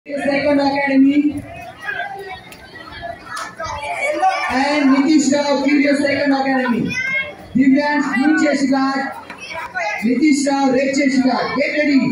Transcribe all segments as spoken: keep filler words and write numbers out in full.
Second Academy and Nitish Rao, Curious Second Academy. Divyansh, blue chase guard. Nitish Rao, red chase guard. Get ready.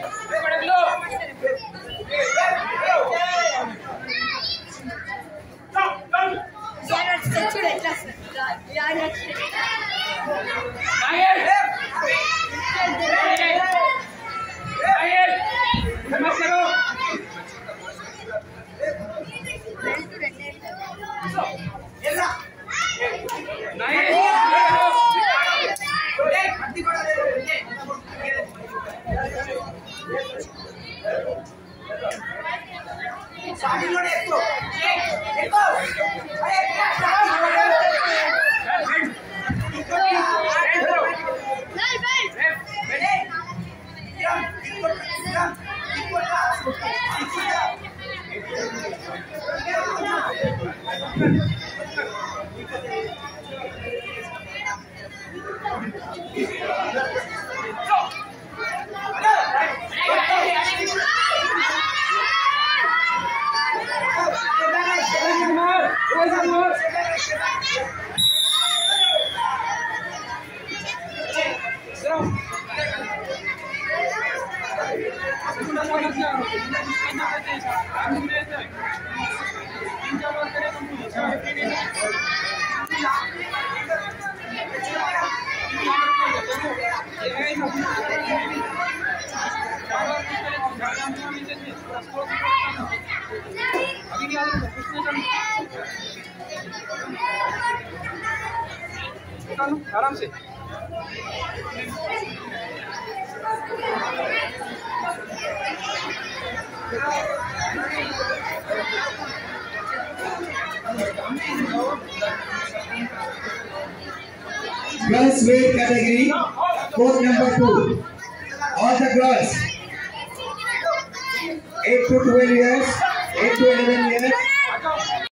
आराम से Girls weight category, court number two. All the girls, eight to twelve years, eight to eleven years.